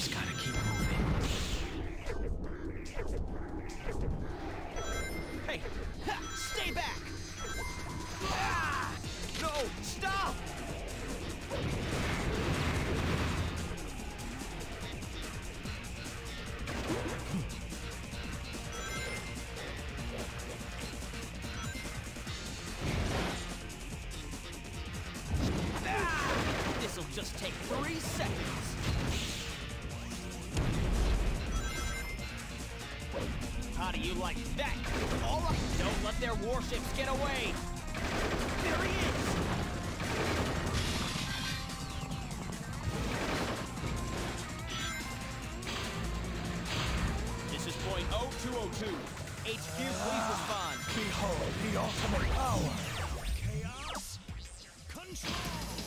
Just gotta keep moving. Hey! Ha! Stay back! Ah! No! Stop! Ah! This'll just take 3 seconds. How do you like that? All right, don't let their warships get away. There he is. This is point 0202. HQ, please respond. Behold the ultimate power! Chaos control.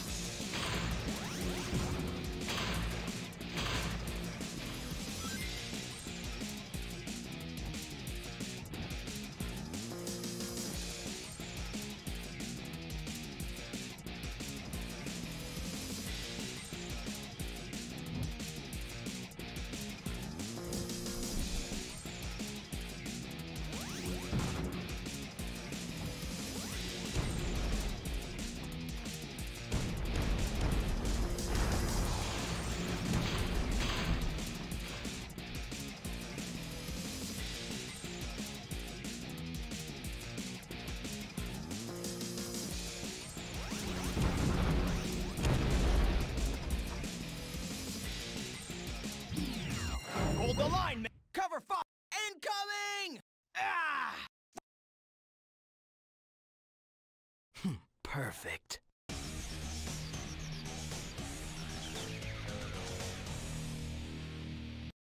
Hold the line, man! Cover fire! Incoming! Ah! Perfect.